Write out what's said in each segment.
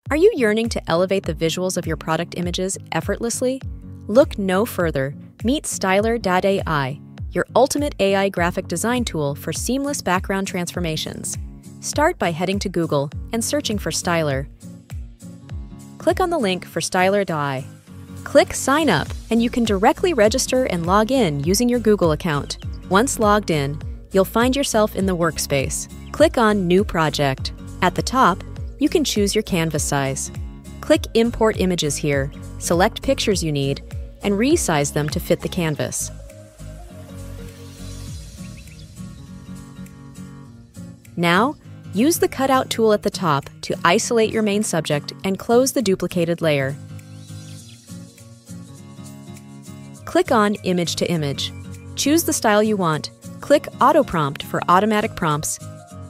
Are you yearning to elevate the visuals of your product images effortlessly? Look no further. Meet Styler.ai, your ultimate AI graphic design tool for seamless background transformations. Start by heading to Google and searching for Styler. Click on the link for Styler.ai. Click Sign Up, and you can directly register and log in using your Google account. Once logged in, you'll find yourself in the workspace. Click on New Project. At the top, you can choose your canvas size. Click Import Images here, select pictures you need, and resize them to fit the canvas. Now, use the cutout tool at the top to isolate your main subject and close the duplicated layer. Click on Image to Image. Choose the style you want. Click Auto Prompt for automatic prompts.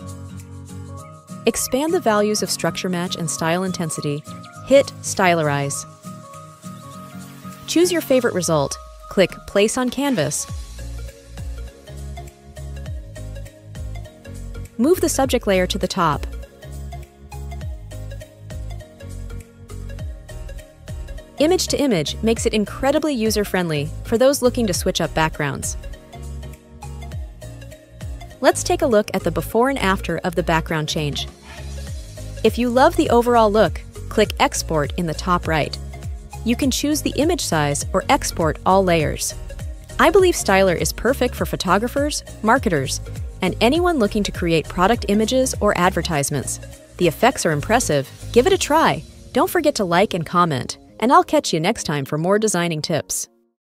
Expand the values of structure match and style intensity. Hit Stylerize. Choose your favorite result. Click Place on Canvas. Move the subject layer to the top. Image to Image makes it incredibly user-friendly for those looking to switch up backgrounds. Let's take a look at the before and after of the background change. If you love the overall look, click Export in the top right. You can choose the image size or export all layers. I believe Styler is perfect for photographers, marketers, and anyone looking to create product images or advertisements. The effects are impressive. Give it a try. Don't forget to like and comment, and I'll catch you next time for more designing tips.